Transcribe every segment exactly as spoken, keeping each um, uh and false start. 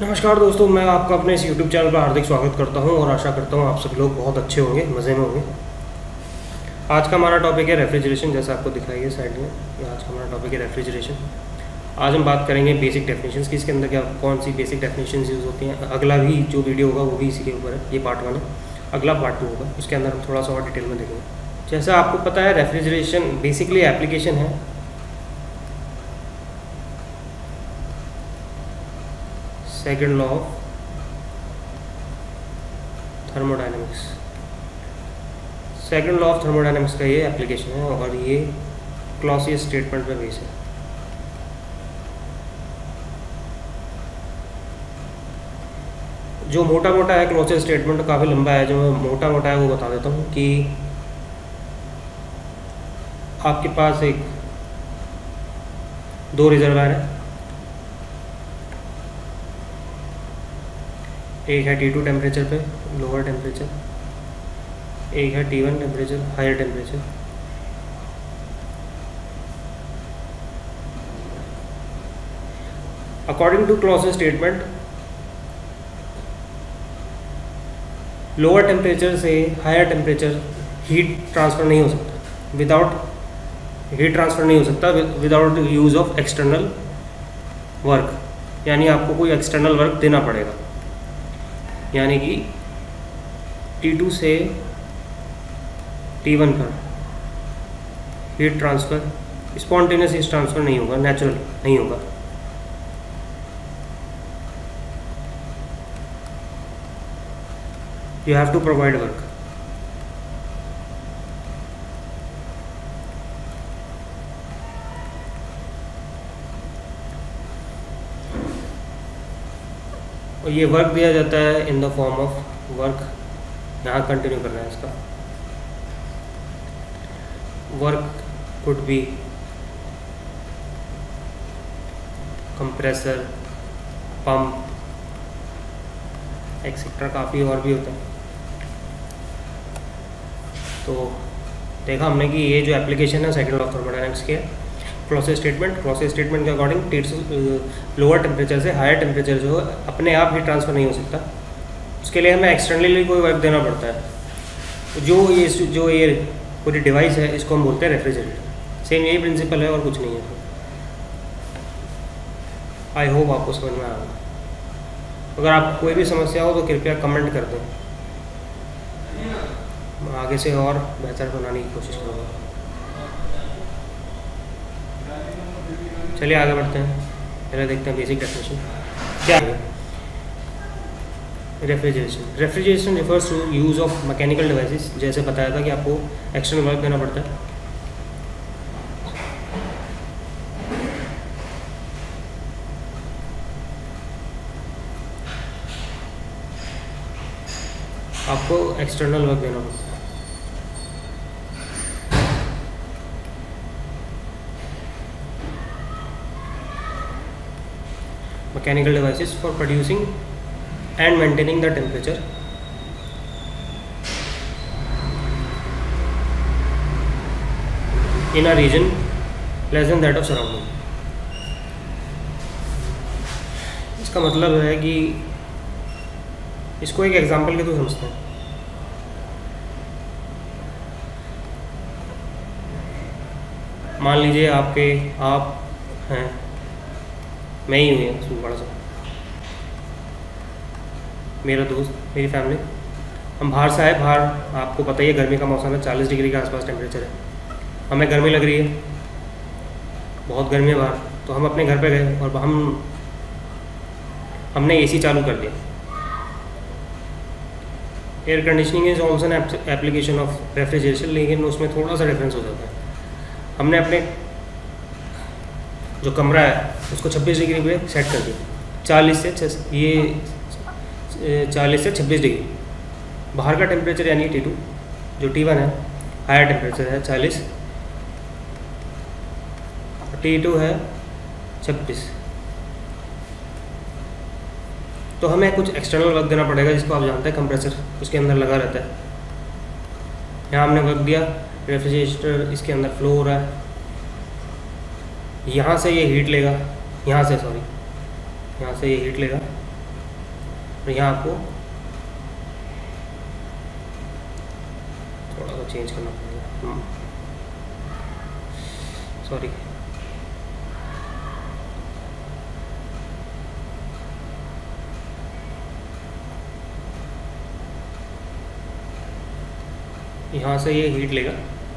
नमस्कार दोस्तों, मैं आपका अपने इस यूट्यूब चैनल पर हार्दिक स्वागत करता हूं और आशा करता हूं आप सभी लोग बहुत अच्छे होंगे, मज़े में होंगे। आज का हमारा टॉपिक है रेफ्रिजरेशन। जैसा आपको दिखाई है साइड में, आज का हमारा टॉपिक है रेफ्रिजरेशन। आज हम बात करेंगे बेसिक डेफिनेशंस की, इसके अंदर क्या कौन सी बेसिक डेफिनेशंस यूज़ होती हैं। अगला भी जो वीडियो होगा वो भी इसी के ऊपर है, ये पार्ट वन है। अगला पार्ट टू होगा, उसके अंदर हम थोड़ा सा और डिटेल में देखेंगे। जैसा आपको पता है, रेफ्रिजरेशन बेसिकली एप्लीकेशन है second law of thermodynamics. Second law of thermodynamics का ये एप्लीकेशन है और ये क्लॉसियस स्टेटमेंट पे बेस है। जो मोटा मोटा है क्लॉसियस स्टेटमेंट, काफ़ी लंबा है, जो मोटा मोटा है वो बता देता हूँ कि आपके पास एक दो रिजर्वायर है, एक है टी टू टेम्परेचर पे लोअर टेम्परेचर, एक है T one temperature higher temperature. According to Clausius statement, lower temperature से हायर टेम्परेचर हीट ट्रांसफ़र नहीं हो सकता, विदाउट हीट ट्रांसफ़र नहीं हो सकता without use of external work, यानी आपको कोई एक्सटर्नल वर्क देना पड़ेगा। यानी कि टी टू से टी वन पर heat transfer spontaneous heat transfer नहीं होगा, नेचुरल नहीं होगा। You have to provide work. और ये वर्क दिया जाता है in the form of work. यहाँ कंटिन्यू करना है इसका। Work could be compressor, pump etcetera, काफ़ी और भी होता है। तो देखा हमने कि ये जो एप्लीकेशन है सेकेंड लॉ ऑफ थर्मोडायनेमिक्स की है। क्लॉसियस स्टेटमेंट क्लॉसियस स्टेटमेंट के अकॉर्डिंग टी लोअर टेम्परेचर से हायर टेम्परेचर जो है अपने आप हीट ट्रांसफ़र नहीं हो सकता, उसके लिए हमें एक्सटर्नली कोई वर्क देना पड़ता है। जो ये जो ये पूरी डिवाइस है इसको हम बोलते हैं रेफ्रिजरेटर। सेम यही प्रिंसिपल है और कुछ नहीं है। आई होप आपको समझ में आ रहा है। अगर आप कोई भी समस्या हो तो कृपया कमेंट कर दें, मैं आगे से और बेहतर बनाने की कोशिश करूँगा। चलिए आगे बढ़ते हैं। पहले देखते हैं बेसिक डेफिनेशन क्या है। Refrigeration refrigeration refers to use of mechanical devices. जैसे बताया था कि आपको एक्सटर्नल वर्क देना पड़ता है। आपको एक्सटर्नल वर्क देना पड़ता है। Mechanical devices for producing and maintaining the temperature in a region less than that of surrounding। इसका मतलब है कि इसको एक एग्जांपल के थ्रू समझते हैं। मान लीजिए आपके आप हैं, मैं ही हूँ उसमें बड़ा सा, मेरा दोस्त, मेरी फैमिली, हम बाहर से आए। बाहर आपको पता ही है गर्मी का मौसम है, चालीस डिग्री के आसपास टेम्परेचर है। हमें गर्मी लग रही है, बहुत गर्मी है बाहर, तो हम अपने घर पे गए और हम हमने एसी चालू कर दिया। Air conditioning is also an application of refrigeration, लेकिन उसमें थोड़ा सा डिफरेंस हो जाता है। हमने अपने जो कमरा है उसको छब्बीस डिग्री पे सेट कर दिया, चालीस से ये चालीस से छब्बीस डिग्री। बाहर का टेम्परेचर यानी टी टू जो टी वन है हायर टेम्परेचर है चालीस, टी टू है छब्बीस। तो हमें कुछ एक्सटर्नल वर्क देना पड़ेगा, जिसको आप जानते हैं कंप्रेसर उसके अंदर लगा रहता है। यहाँ हमने वर्क दिया, रेफ्रिजरेटर इसके अंदर फ्लो हो रहा है, यहाँ से ये हीट लेगा, यहाँ से सॉरी यहाँ से ये हीट लेगा और यहाँ आपको थोड़ा सा चेंज करना पड़ेगा, सॉरी। यहाँ से ये हीट लेगा,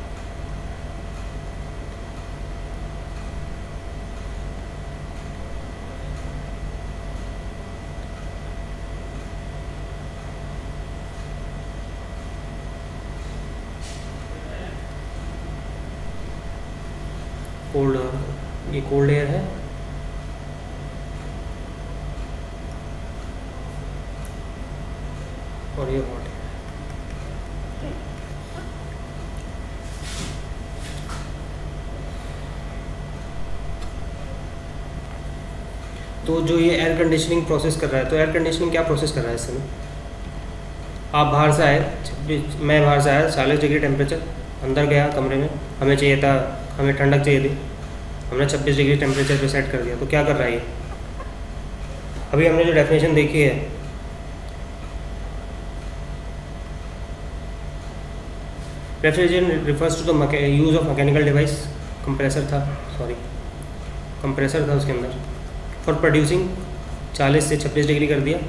कोल्ड, ये कोल्ड एयर है, और ये हॉट एयर। तो जो ये एयर कंडीशनिंग प्रोसेस कर रहा है, तो एयर कंडीशनिंग क्या प्रोसेस कर रहा है इस समय? आप बाहर से आए, छब्बीस मैं बाहर से आया, चालीस डिग्री टेम्परेचर, अंदर गया कमरे में, हमें चाहिए था, हमें ठंडक चाहिए थी, हमने छब्बीस डिग्री टेम्परेचर पे सेट कर दिया। तो क्या कर रहा है ये? अभी हमने जो डेफिनेशन देखी है, refrigeration refers to the use of mechanical device, compressor था, सॉरी कंप्रेसर था उसके अंदर, फॉर प्रोड्यूसिंग, चालीस से छब्बीस डिग्री कर दिया,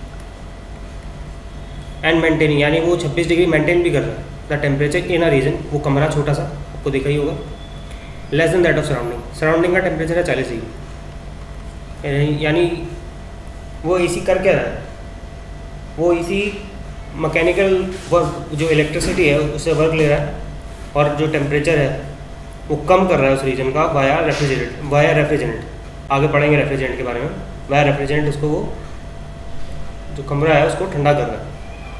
एंड मेंटेनिंग, यानी वो छब्बीस डिग्री मेंटेन भी कर रहा है the temperature in a region, वो कमरा छोटा सा, आपको देखा ही होगा, less than that of surrounding, surrounding का टेम्परेचर है चालीस डिग्री, यानी वो इसी कर क्या रहा है, वो इसी मैकेनिकल वर्क, जो इलेक्ट्रिसिटी है उससे वर्क ले रहा है, और जो टेम्परेचर है वो कम कर रहा है उस रीजन का वाया रेफ्रिजरेट, वाया रेफ्रिजरेंट, आगे पढ़ेंगे रेफ्रिजरेंट के बारे में, वाया रेफ्रिजरेंट उसको, वो जो कमरा है उसको ठंडा कर रहा है।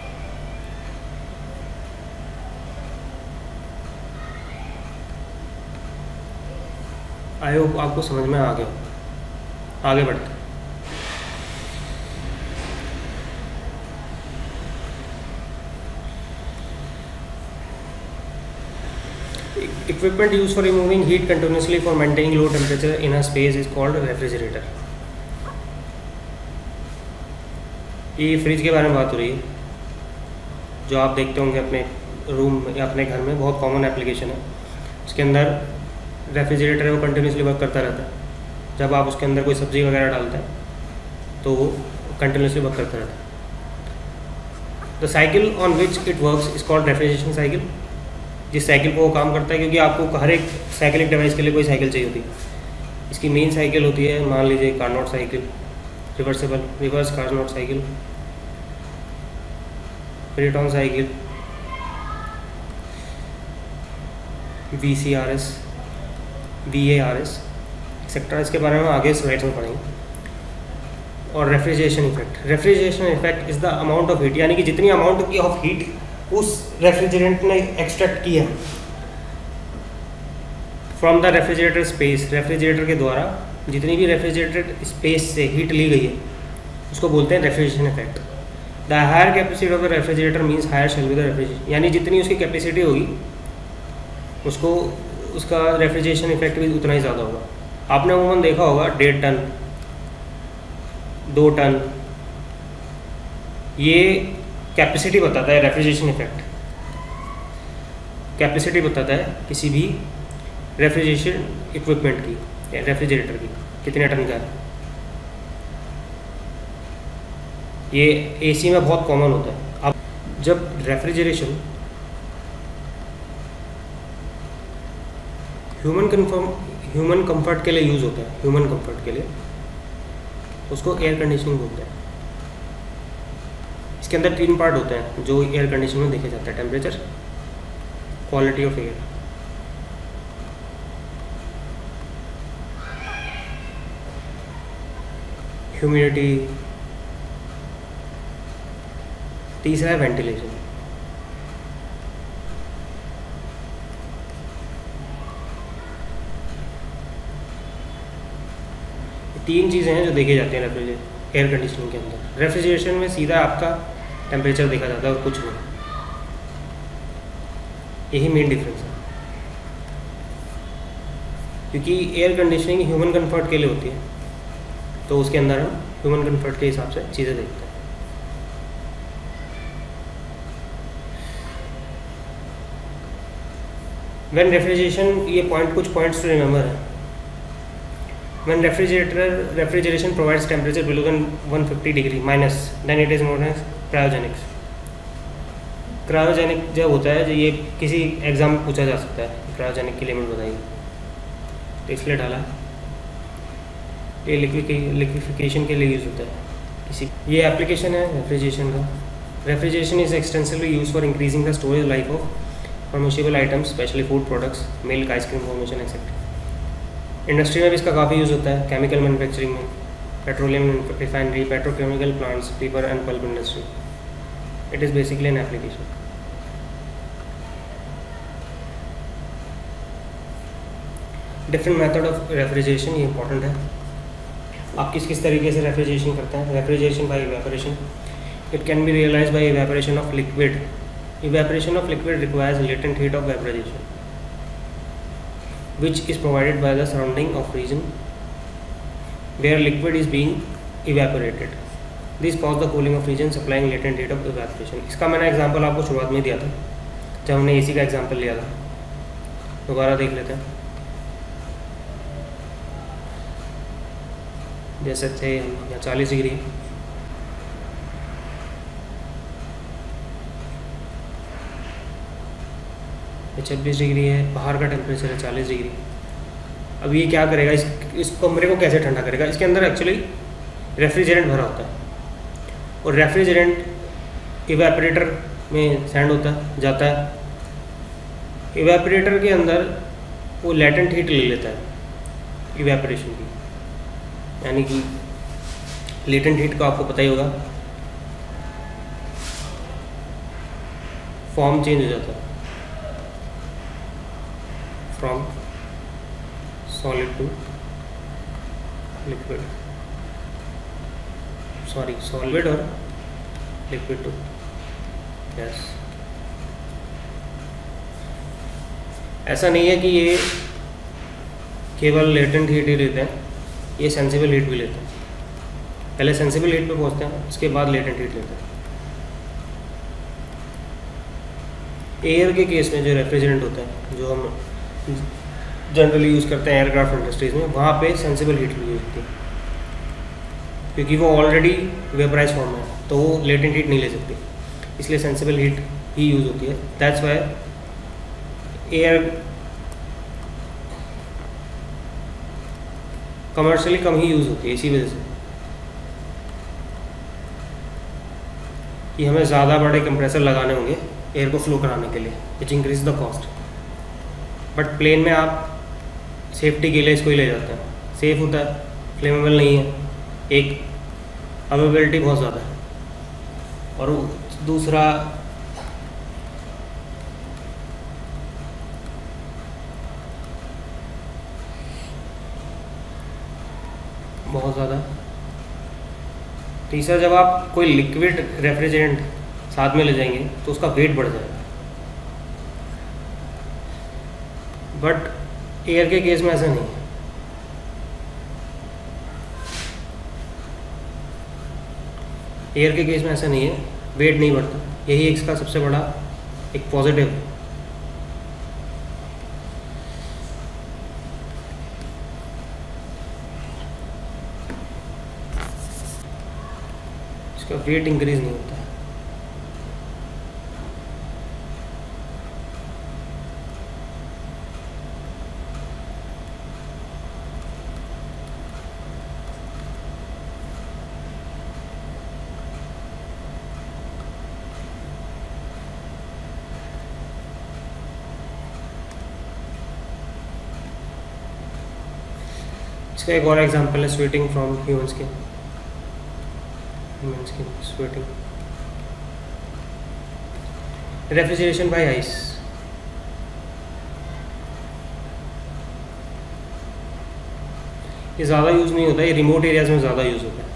आई होप आपको समझ में आ गया। आगे बढ़ते हैं। Equipment used for removing heat continuously for maintaining low temperature in a space is called refrigerator. ये फ्रिज के बारे में बात हो रही है, जो आप देखते होंगे अपने रूम या अपने घर में, बहुत कॉमन एप्लीकेशन है। उसके अंदर रेफ्रिजरेटर है, वो कंटिन्यूसली वर्क करता रहता है। जब आप उसके अंदर कोई सब्ज़ी वगैरह डालते हैं तो वो कंटिन्यूसली वर्क करता रहता है। The cycle on which it works is called refrigeration cycle. जिस साइकिल को वो काम करता है, क्योंकि आपको हर एक साइकिलिक डिवाइस के लिए कोई साइकिल चाहिए होती है। इसकी मेन साइकिल होती है, मान लीजिए Carnot cycle, reversible reverse Carnot cycle, Brayton cycle, V C R S, V A R S etcetera. इसके बारे में आगे स्लाइड्स में पढ़ेंगे। और refrigeration effect, refrigeration effect is the amount of heat, यानी कि जितनी अमाउंट की ऑफ हीट उस रेफ्रिजरेंट ने एक्सट्रैक्ट किया from the refrigerator space, refrigerator के द्वारा जितनी भी रेफ्रिजरेटर स्पेस से हीट ली गई है उसको बोलते हैं refrigeration effect. The higher capacity of the refrigerator means higher shall be the refrigeration, यानी जितनी उसकी कैपेसिटी होगी उसको उसका रेफ्रिजरेशन इफेक्ट भी उतना ही ज़्यादा होगा। आपने अमूमन देखा होगा डेढ़ टन, दो टन, ये कैपेसिटी बताता है। रेफ्रिजरेशन इफेक्ट कैपेसिटी बताता है किसी भी रेफ्रिजरेशन इक्विपमेंट की, रेफ्रिजरेटर की, कितने टन का है। ये एसी में बहुत कॉमन होता है। अब जब refrigeration human confirm human comfort के लिए यूज़ होता है, ह्यूमन कंफर्ट के लिए, उसको एयर कंडीशनिंग बोलते हैं। इसके अंदर तीन पार्ट होते हैं जो एयर कंडीशनिंग में देखे जाते हैं: temperature, quality of air, humidity, तीसरा है वेंटिलेशन। तीन चीज़ें हैं जो देखी जाती हैं रेफ्रिजरेटर एयर कंडीशनिंग के अंदर। रेफ्रिजरेशन में सीधा आपका टेम्परेचर देखा जाता है और कुछ नहीं, यही मेन डिफरेंस है। क्योंकि एयर कंडीशनिंग ह्यूमन कंफर्ट के लिए होती है, तो उसके अंदर हम ह्यूमन कंफर्ट के हिसाब से चीज़ें देखते हैं। व्हेन रेफ्रिजरेशन, ये पॉइंट कुछ पॉइंट्स टू रिमेंबर है। When refrigerator refrigeration provides temperature below than one fifty degree minus, then it is known as cryogenics. Cryogenic जब होता है, जो ये किसी एग्जाम में पूछा जा सकता है, क्रायोजेनिक की लिमिट बताइए, तो इसलिए डाला। ये लिक्विफिकेशन के लिए यूज़ होता है किसी, ये एप्लीकेशन है रेफ्रिजरेशन का। Refrigeration is extensively use for increasing the storage life of permissible items, specially food products, milk, ice cream, formation etcetera. Industry में भी इसका काफ़ी यूज़ होता है, केमिकल मैन्युफैक्चरिंग में, petroleum refinery, petrochemical plants, paper and pulp industry. It is basically an application. Different method of refrigeration, ये important है। आप किस किस तरीके से रेफ्रिजरेशन करते हैं? Refrigeration by evaporation, it can be realised bye evaporation of liquid. Evaporation of liquid requires latent heat of vaporisation which is provided by the surrounding of region where liquid is being evaporated. This cause the cooling of region, supplying latent heat of evaporation. इसका मैंने example आपको शुरुआत में दिया था जब हमने AC का एग्जांपल लिया था। दोबारा देख लेते हैं। जैसे थे यहाँ चालीस डिग्री, छब्बीस डिग्री है, बाहर का टेम्परेचर है चालीस डिग्री। अब ये क्या करेगा, इस इस कमरे को कैसे ठंडा करेगा? इसके अंदर एक्चुअली रेफ्रिजरेंट भरा होता है और रेफ्रिजरेंट इवेपोरेटर में सेंड होता है, जाता है। इवेपोरेटर के अंदर वो लेटेंट हीट ले लेता है इवेपोरेशन की, यानी कि लेटेंट हीट का आपको पता ही होगा, फॉर्म चेंज हो जाता है from solid to liquid, sorry solid और लिक्विड टू गैस। ऐसा नहीं है कि ये केवल लेटेंट हीट ही लेते हैं, ये सेंसिबल हीट भी लेते हैं। पहले सेंसिबल हीट पे पहुंचते हैं, उसके बाद लेटेंट हीट लेते हैं। एयर के केस में जो रेफ्रिजरेंट होता है, जो हम जनरली यूज़ करते हैं एयरक्राफ्ट इंडस्ट्रीज़ में, वहाँ पे सेंसिबल हीट यूज होती है, क्योंकि वो ऑलरेडी वेपराइज फॉर्म है, तो वो लेटेंट हीट नहीं ले सकती, इसलिए सेंसिबल हीट ही यूज़ होती है। दैट्स वाई एयर कमर्शियली कम ही यूज़ होती है, इसी वजह से कि हमें ज़्यादा बड़े कंप्रेसर लगाने होंगे एयर को फ्लो कराने के लिए, which increase the cost. But plane में आप सेफ्टी के लिए इसको ही ले जाते हैं, सेफ होता है, फ्लेमेबल नहीं है, एक अवेलेबिलिटी बहुत ज़्यादा है, और दूसरा बहुत ज़्यादा। तीसरा, जब आप कोई लिक्विड रेफ्रिजरेंट साथ में ले जाएंगे तो उसका वेट बढ़ जाएगा। बट एयर के केस में ऐसा नहीं है। एयर के केस में ऐसा नहीं है, वेट नहीं बढ़ता, यही इसका सबसे बड़ा एक पॉजिटिव है। इसका वेट इंक्रीज नहीं होता है। इसका एक और एग्जांपल है sweating from human skin. Human skin sweating. Refrigeration by ice. ये ज़्यादा यूज़ नहीं होता है, ये रिमोट एरियाज़ में ज़्यादा यूज़ होता है,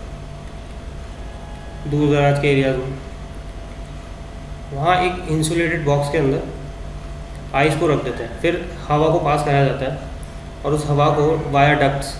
दूर दराज के एरियाज़ में। वहाँ एक इंसुलेटेड बॉक्स के अंदर आइस को रख देते हैं, फिर हवा को पास कराया जाता है और उस हवा को वाया डक्ट्स,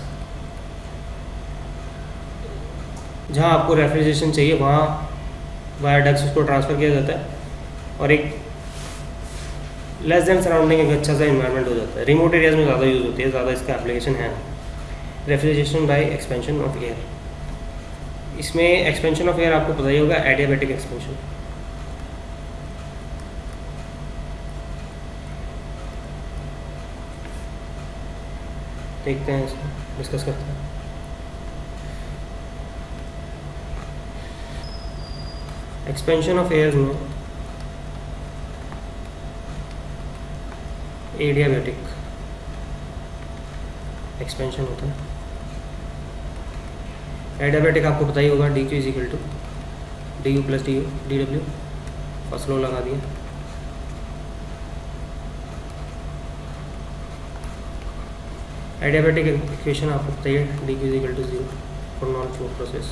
जहाँ आपको रेफ्रिजरेशन चाहिए वहाँ वाया डक्ट्स उसको ट्रांसफ़र किया जाता है और एक लेस देन सराउंडिंग एक अच्छा सा इन्वायरमेंट हो जाता है। रिमोट एरियाज में ज़्यादा यूज़ होती है, ज़्यादा इसका एप्लीकेशन है। Refrigeration by expansion of air, इसमें एक्सपेंशन ऑफ एयर आपको पता ही होगा, एडियाबैटिक एक्सपेंशन। देखते हैं इसको, डिस्कस करते हैं। एक्सपेंशन ऑफ एयर में एडियाबैटिक एक्सपेंशन होता है। एडियाबैटिक आपको पता ही होगा, D Q is equal to D U plus D U D W. First law लगा दिया। एडियाबैटिक इक्वेशन आपको पता ही है, D Q is equal to zero for non flow process.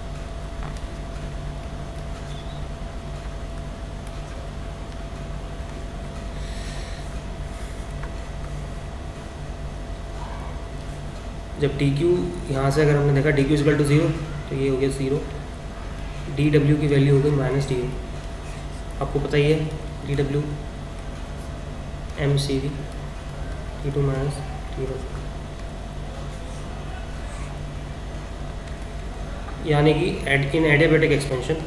जब डी क्यू यहाँ से अगर हमने देखा D Q equal to zero, तो ये हो गया ज़ीरो। डी डब्ल्यू की वैल्यू हो गई माइनस डी यू। आपको पता ही है D W M C V T two minus T one, यानी कि एड in adiabatic expansion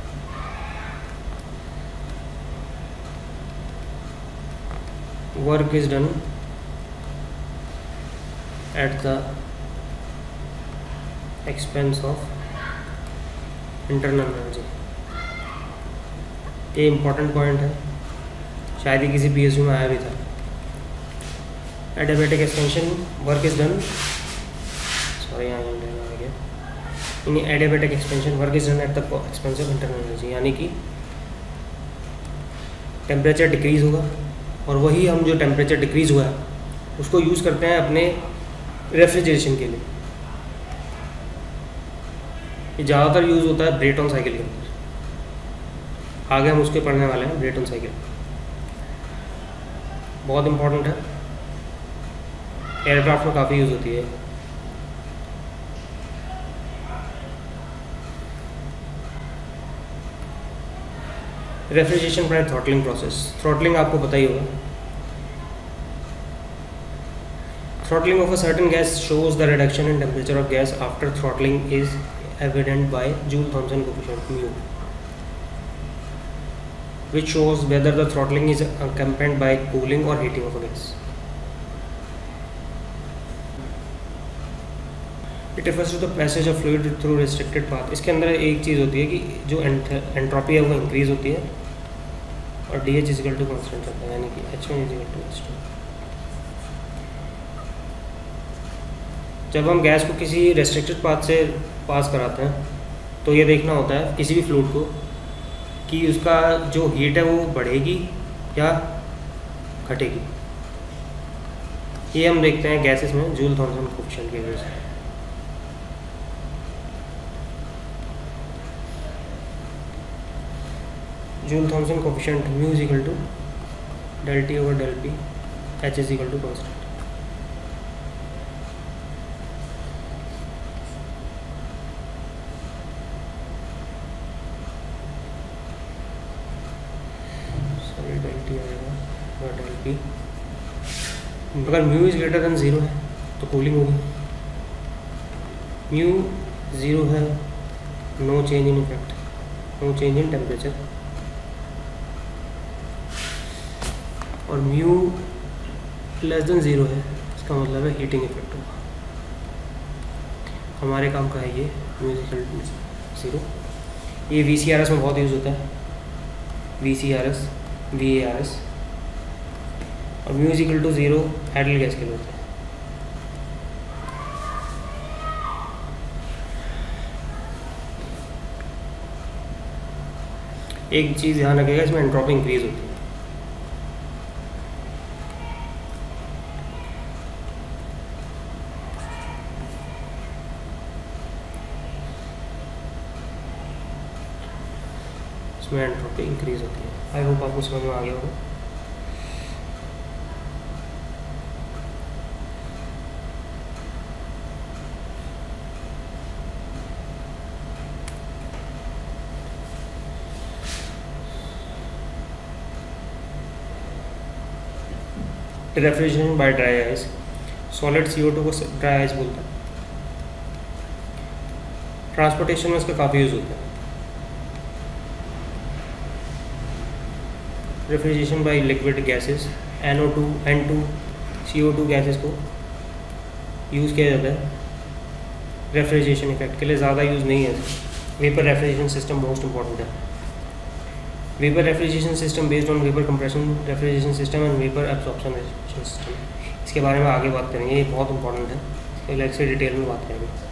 work is done at the expense of internal energy। ये इम्पॉर्टेंट पॉइंट है, शायद ही किसी पी एस यू में आया भी था। Adiabatic expansion work is done, sorry यहाँ आ गया, in adiabatic expansion work is done at the expense of internal energy, यानी कि टेम्परेचर डिक्रीज़ होगा, और वही हम जो टेम्परेचर डिक्रीज़ हुआ है उसको यूज़ करते हैं अपने रेफ्रिजरेशन के लिए। ये ज़्यादातर यूज़ होता है ब्रेटन साइकिल के अंदर। आगे हम उसके पढ़ने वाले हैं, ब्रेटन साइकिल बहुत इंपॉर्टेंट है, एयरक्राफ्ट में काफ़ी यूज़ होती है। Refrigeration by throttling process, throttling आपको पता ही होगा। Throttling of a certain gas shows the reduction in temperature of gas after throttling is evident by Joule-Thomson coefficient mu, which shows whether the throttling is accompanied by cooling or heating of a gas. It refers to the passage of fluid through restricted path। इसके अंदर एक चीज़ होती है कि जो entropy है वो increase होती है और D H is equal to constant होता है, यानी कि H one is equal to H two. जब हम गैस को किसी रेस्ट्रिक्टेड पाथ से पास कराते हैं तो ये देखना होता है किसी भी फ्लूइड को कि उसका जो हीट है वो बढ़ेगी या घटेगी। ये हम देखते हैं गैसेस में जूल थॉमसन कोएफिशिएंट की वजह से। Joule Thomson coefficient mu is equal to del T over del P, H is equal to constant. अगर mu is greater than zero है तो कूलिंग होगी। म्यू ज़ीरो है, no change in effect, no change in temperature, और mu less than zero है, इसका मतलब है हीटिंग इफेक्ट होगा। हमारे काम का है ये mu is equal to zero. ये वी सी आर एस में बहुत यूज़ होता है, V C R S, V A R S. और mu is equal to zero ideal gas के लिए होता है। एक चीज़ ध्यान रखिएगा, इसमें एंट्रोपी इंक्रीज होती है। इसमें एंट्रोपी इंक्रीज होती है। आई होप आपको समझ में आ गया होगा। Refrigeration by dry ice, solid C O two को ड्राई आइस बोलते हैं। ट्रांसपोर्टेशन में इसका काफ़ी यूज़ होता है। Refrigeration by liquid gases, N O two, N two, C O two gases को यूज़ किया जाता है रेफ्रिजरेशन इफेक्ट के लिए, ज़्यादा यूज़ नहीं है। Vapour refrigeration system most important है। Vapour refrigeration system based on vapour compression refrigeration system and vapour absorption refrigeration system, इसके बारे में आगे बात करेंगे, ये बहुत इंपॉर्टेंट है, इसके अलग से डिटेल में बात करेंगे।